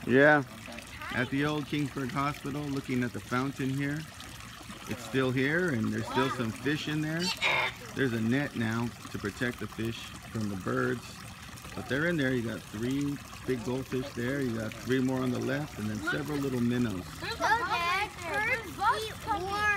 Yeah, at the old Kingsburg Hospital, looking at the fountain here. It's still here, and there's still some fish in there. There's a net now to protect the fish from the birds. But they're in there. You got 3 big goldfish there. You got 3 more on the left, and then several little minnows. Dad, birds eat worms.